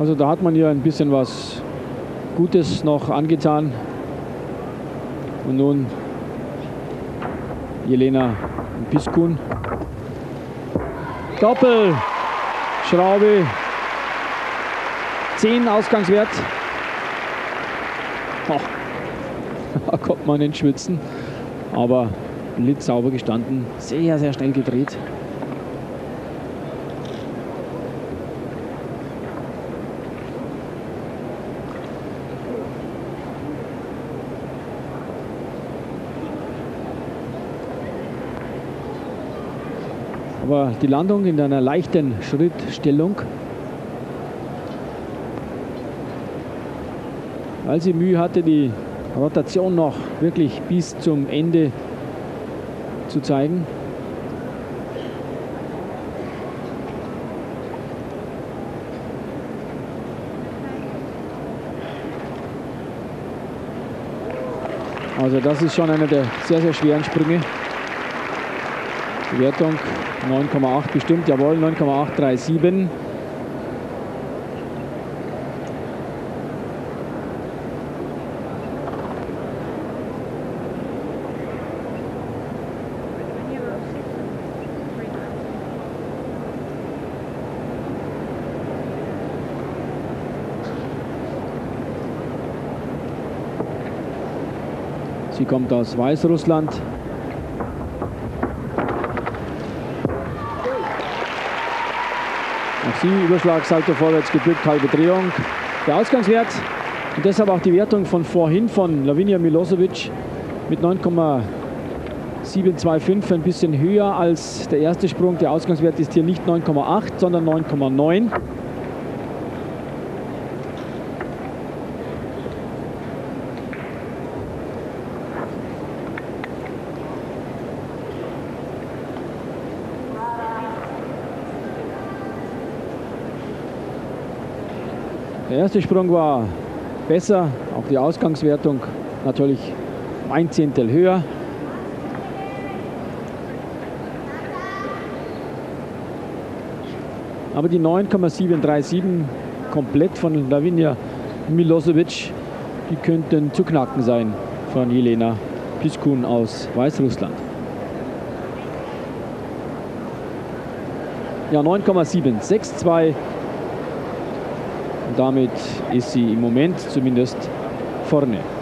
Also da hat man ihr ein bisschen was Gutes noch angetan. Und nun Jelena Piskun. Doppel, Schraube, 10 Ausgangswert. Oh, da kommt man ins Schwitzen. Aber blitzsauber gestanden, sehr, sehr schnell gedreht. Aber die Landung in einer leichten Schrittstellung, weil sie Mühe hatte, die Rotation noch wirklich bis zum Ende zu zeigen. Also das ist schon einer der sehr, sehr schweren Sprünge. Die Wertung 9,8 bestimmt, jawohl, 9,837. Sie kommt aus Weißrussland. Auch sie Überschlag, Salto vorwärts gebückt, halbe Drehung. Der Ausgangswert und deshalb auch die Wertung von vorhin von Lavinia Milosevic mit 9,725, ein bisschen höher als der erste Sprung. Der Ausgangswert ist hier nicht 9,8, sondern 9,9. Der erste Sprung war besser, auch die Ausgangswertung natürlich ein Zehntel höher. Aber die 9,737 komplett von Lavinia Milosevic, die könnten zu knacken sein von Jelena Piskun aus Weißrussland. Ja, 9,762. Damit ist sie im Moment zumindest vorne.